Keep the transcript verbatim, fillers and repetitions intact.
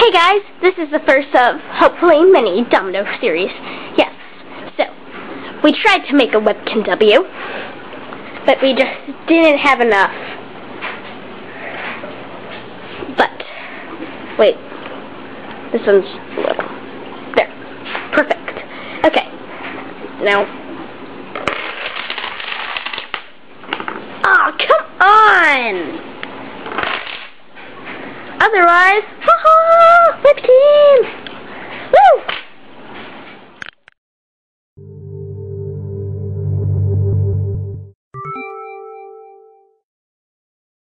Hey guys, this is the first of, hopefully, many domino series. Yes, so, we tried to make a Webkinz W, but we just didn't have enough. But, wait, this one's a little, there, perfect. Okay, now, oh, come on! Otherwise, haha, Webkinz!